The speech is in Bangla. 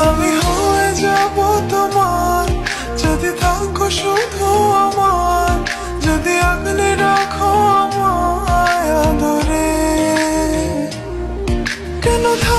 আমি হয়ে যাব তোমার, যদি থাকো শুধু আমার, যদি আগলে রাখো আমায় আদরে। কেন